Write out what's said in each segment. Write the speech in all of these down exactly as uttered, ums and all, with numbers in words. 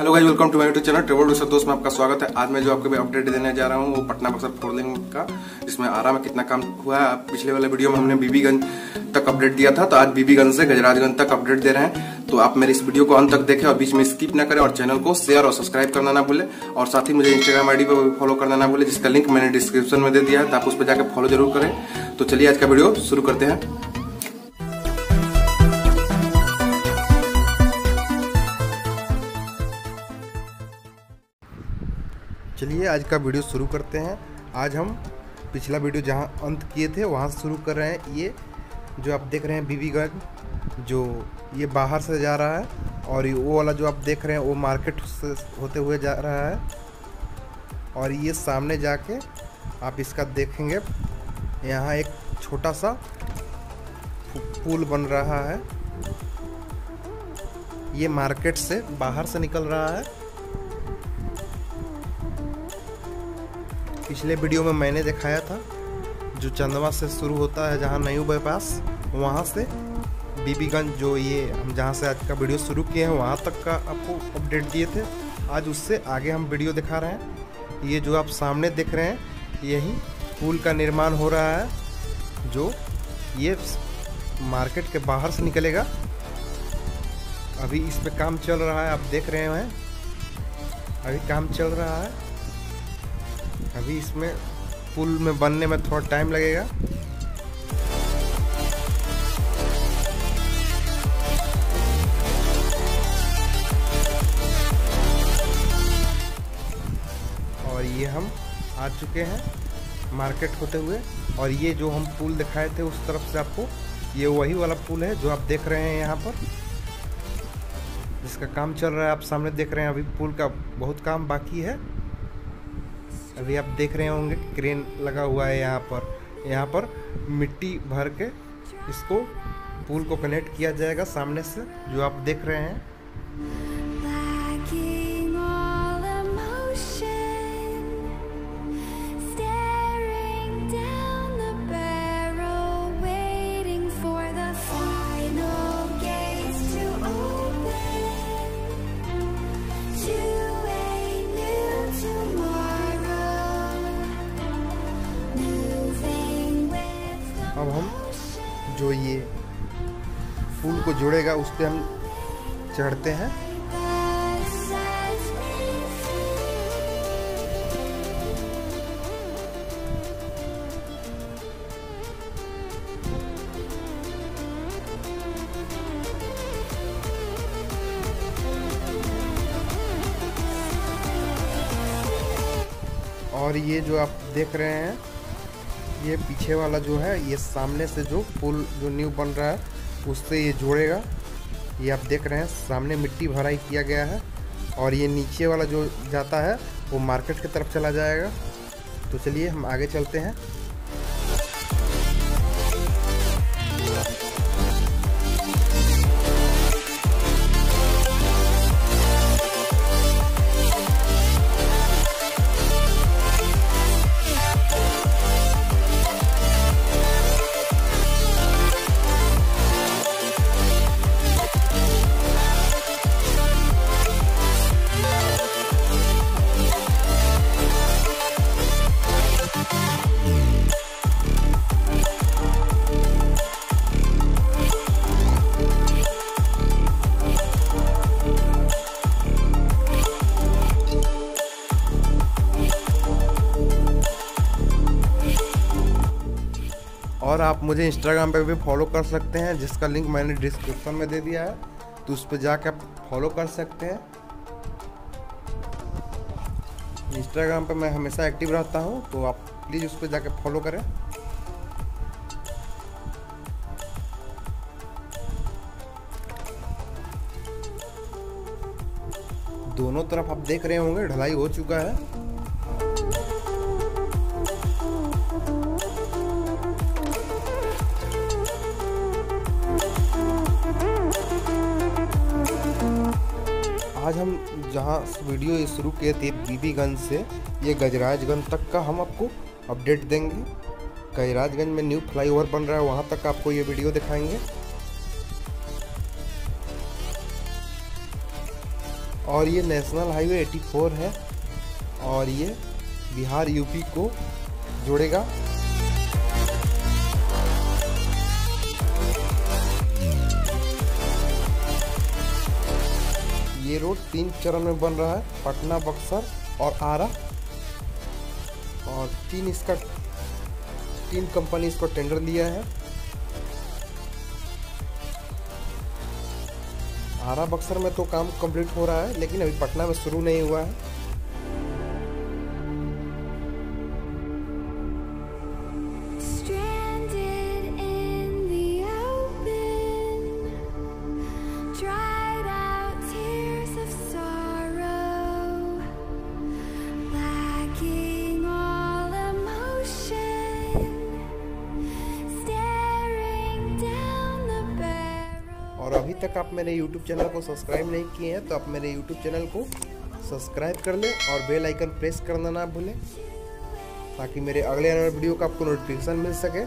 Hello guys, welcome to my YouTube channel travel with Santosh में आपका स्वागत है। आज मैं जो आपको अपडेट देने जा रहा हूँ वो पटना बक्सर फोर लेन का, जिसमें आरा में कितना काम हुआ है। पिछले वाले वीडियो में हमने बीबीगंज तक अपडेट दिया था, तो आज बीबीगंज से गजराजगंज तक अपडेट दे रहे हैं। तो आप मेरे इस वीडियो को अंत तक देखें और बीच में स्किप ना करें, और चैनल को शेयर और सब्सक्राइब करना ना भूलें। और साथ ही मुझे इंस्टाग्राम आईडी पर फॉलो करना ना भूलें, जिसका लिंक मैंने डिस्क्रिप्शन में दे दिया है, तो आप उस पर जाकर फॉलो जरूर करें। तो चलिए आज का वीडियो शुरू करते हैं। चलिए आज का वीडियो शुरू करते हैं। आज हम पिछला वीडियो जहां अंत किए थे वहां से शुरू कर रहे हैं। ये जो आप देख रहे हैं बीबीगंज, जो ये बाहर से जा रहा है, और ये वो वाला जो आप देख रहे हैं वो मार्केट से होते हुए जा रहा है। और ये सामने जाके आप इसका देखेंगे, यहाँ एक छोटा सा पुल बन रहा है। ये मार्केट से बाहर से निकल रहा है। पिछले वीडियो में मैंने दिखाया था जो चंदवा से शुरू होता है, जहाँ नयू बाईपास, वहाँ से बीबीगंज, जो ये हम जहाँ से आज का वीडियो शुरू किए हैं वहाँ तक का आपको अपडेट दिए थे। आज उससे आगे हम वीडियो दिखा रहे हैं। ये जो आप सामने देख रहे हैं, यही पुल का निर्माण हो रहा है, जो ये मार्केट के बाहर से निकलेगा। अभी इस पे काम चल रहा है, आप देख रहे हैं, अभी काम चल रहा है। अभी इसमें पुल में बनने में थोड़ा टाइम लगेगा। और ये हम आ चुके हैं मार्केट होते हुए। और ये जो हम पुल दिखाए थे उस तरफ से आपको, ये वही वाला पुल है जो आप देख रहे हैं यहाँ पर, जिसका काम चल रहा है। आप सामने देख रहे हैं, अभी पुल का बहुत काम बाकी है। अभी आप देख रहे होंगे क्रेन लगा हुआ है यहाँ पर। यहाँ पर मिट्टी भर के इसको पुल को कनेक्ट किया जाएगा सामने से, जो आप देख रहे हैं। अब हम जो ये पुल को जोड़ेगा उस पर हम चढ़ते हैं। और ये जो आप देख रहे हैं, ये पीछे वाला जो है, ये सामने से जो पुल जो न्यू बन रहा है उससे ये जोड़ेगा। ये आप देख रहे हैं सामने मिट्टी भराई किया गया है। और ये नीचे वाला जो जाता है वो मार्केट की तरफ चला जाएगा। तो चलिए हम आगे चलते हैं। और आप मुझे इंस्टाग्राम पे भी फॉलो कर सकते हैं, जिसका लिंक मैंने डिस्क्रिप्शन में दे दिया है, तो उस पर जाकर आप फॉलो कर सकते हैं। इंस्टाग्राम पे मैं हमेशा एक्टिव रहता हूं, तो आप प्लीज़ उस पर जाकर फॉलो करें। दोनों तरफ आप देख रहे होंगे ढलाई हो चुका है। आज हम जहाँ वीडियो ये शुरू किए थे बीबीगंज से ये गजराजगंज तक का हम आपको अपडेट देंगे। गजराजगंज में न्यू फ्लाईओवर बन रहा है, वहाँ तक आपको ये वीडियो दिखाएंगे। और ये नेशनल हाईवे चौरासी है और ये बिहार यूपी को जोड़ेगा। ये रोड तीन चरण में बन रहा है, पटना, बक्सर और आरा, और तीन इसका तीन कंपनी इसको टेंडर लिया है। आरा बक्सर में तो काम कंप्लीट हो रहा है, लेकिन अभी पटना में शुरू नहीं हुआ है। और अभी तक आप मेरे YouTube चैनल को सब्सक्राइब नहीं किए हैं तो आप मेरे YouTube चैनल को सब्सक्राइब कर लें और बेल आइकन प्रेस करना ना भूलें, ताकि मेरे अगले आने वाले वीडियो का आपको नोटिफिकेशन मिल सके।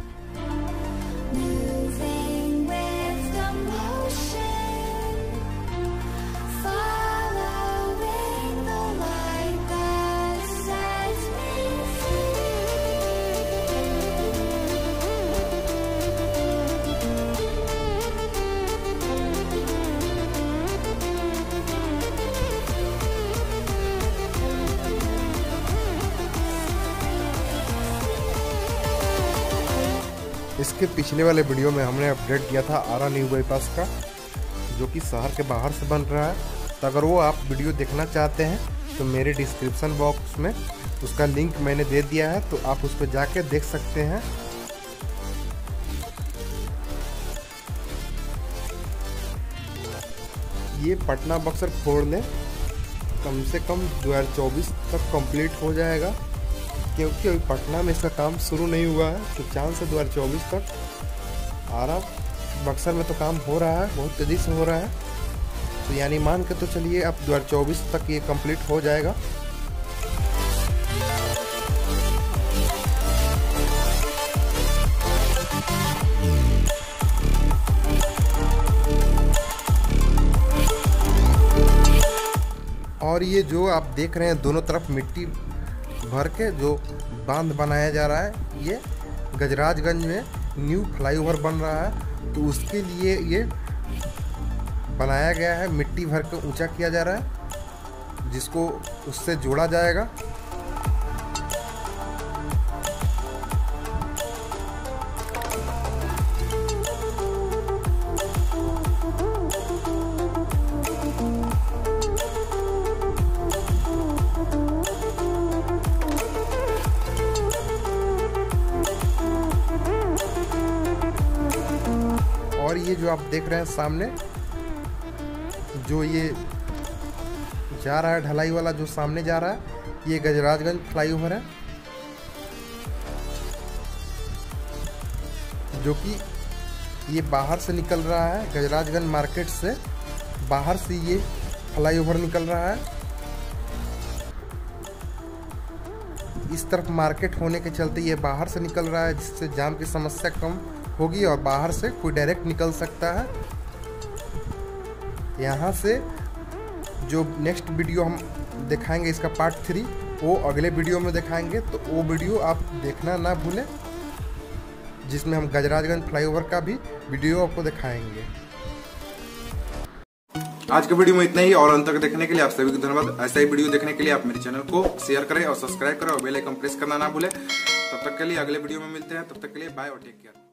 इसके पिछले वाले वीडियो में हमने अपडेट किया था आरा न्यू बाईपास का, जो कि शहर के बाहर से बन रहा है। तो अगर वो आप वीडियो देखना चाहते हैं तो मेरे डिस्क्रिप्शन बॉक्स में उसका लिंक मैंने दे दिया है, तो आप उस पर जाके देख सकते हैं। ये पटना बक्सर फोर लेन कम से कम दो हज़ार चौबीस तक कंप्लीट हो जाएगा, क्योंकि अभी पटना में इसका काम शुरू नहीं हुआ है। तो चांस है दो हज़ार चौबीस तक। आरा बक्सर में तो काम हो रहा है, बहुत तेज़ी से हो रहा है, तो यानी मान के तो चलिए अब दो हज़ार चौबीस तक ये कंप्लीट हो जाएगा। और ये जो आप देख रहे हैं दोनों तरफ मिट्टी भर के जो बांध बनाया जा रहा है, ये गजराजगंज में न्यू फ्लाईओवर बन रहा है, तो उसके लिए ये बनाया गया है। मिट्टी भर के ऊंचा किया जा रहा है, जिसको उससे जोड़ा जाएगा। और ये जो आप देख रहे हैं सामने, जो ये जा रहा है ढलाई वाला, जो सामने जा रहा है, ये गजराजगंज फ्लाईओवर है, जो कि ये बाहर से निकल रहा है। गजराजगंज मार्केट से बाहर से ये फ्लाईओवर निकल रहा है। इस तरफ मार्केट होने के चलते ये बाहर से निकल रहा है, जिससे जाम की समस्या कम होगी और बाहर से कोई डायरेक्ट निकल सकता है। यहाँ से जो नेक्स्ट वीडियो हम दिखाएंगे, इसका पार्ट थ्री, वो अगले वीडियो में दिखाएंगे, तो वो वीडियो आप देखना ना भूलें, जिसमें हम गजराजगंज फ्लाईओवर का भी वीडियो आपको दिखाएंगे। आज के वीडियो में इतना ही, और अंत तक देखने के लिए आप सभी को धन्यवाद। ऐसा ही वीडियो देखने के लिए आप मेरे चैनल को शेयर करें और सब्सक्राइब करें और बेल आइकन प्रेस करना ना भूलें। तब तक के लिए अगले वीडियो में मिलते हैं, तब तक के लिए बाय और टेक केयर।